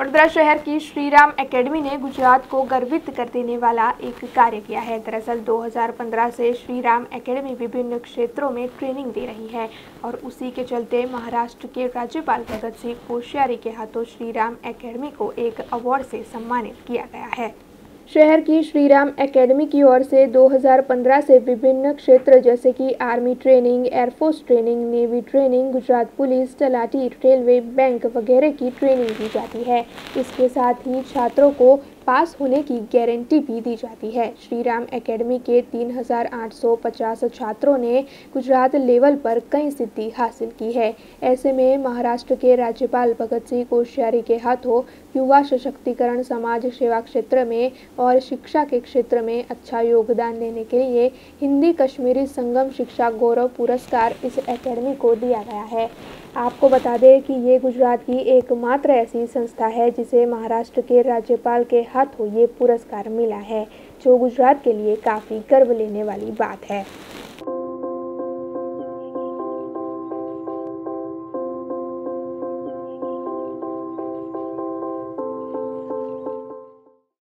वडोदरा शहर की श्रीराम एकेडमी ने गुजरात को गर्वित कर देने वाला एक कार्य किया है। दरअसल 2015 से श्रीराम एकेडमी विभिन्न क्षेत्रों में ट्रेनिंग दे रही है और उसी के चलते महाराष्ट्र के राज्यपाल भगत सिंह कोश्यारी के हाथों श्रीराम एकेडमी को एक अवार्ड से सम्मानित किया गया है। शहर की श्रीराम एकेडमी की ओर से 2015 से विभिन्न क्षेत्र जैसे कि army training, air force training, navy training, Gujarat police, तलाटी, रेलवे, बैंक वगैरह की ट्रेनिंग दी जाती है। इसके साथ ही छात्रों को पास होने की गारंटी भी दी जाती है। श्रीराम एकेडमी के 3850 छात्रों ने गुजरात लेवल पर कई सिद्धि हासिल की है। ऐसे में महाराष्ट्र के राज्यपाल भगत सिंह कोश्यारी के हाथों युवा सशक्तिकरण, समाज सेवा क्षेत्र में और शिक्षा के क्षेत्र में अच्छा योगदान देने के लिए हिंदी कश्मीरी संगम शिक्षा गौरव पुरस्कार इस एकेडमी को दिया गया है। आपको बता दें कि ये गुजरात की एकमात्र ऐसी संस्था है जिसे महाराष्ट्र के राज्यपाल के हाथों ये पुरस्कार मिला है, जो गुजरात के लिए काफ़ी गर्व लेने वाली बात है।